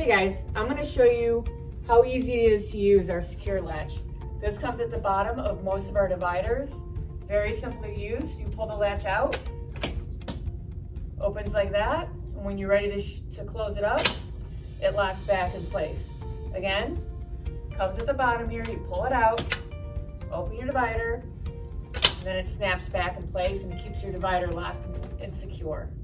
Hey guys, I'm going to show you how easy it is to use our secure latch. This comes at the bottom of most of our dividers. Very simple to use. You pull the latch out, opens like that, and when you're ready to close it up, it locks back in place. Again, comes at the bottom here, you pull it out, open your divider, and then it snaps back in place and keeps your divider locked and secure.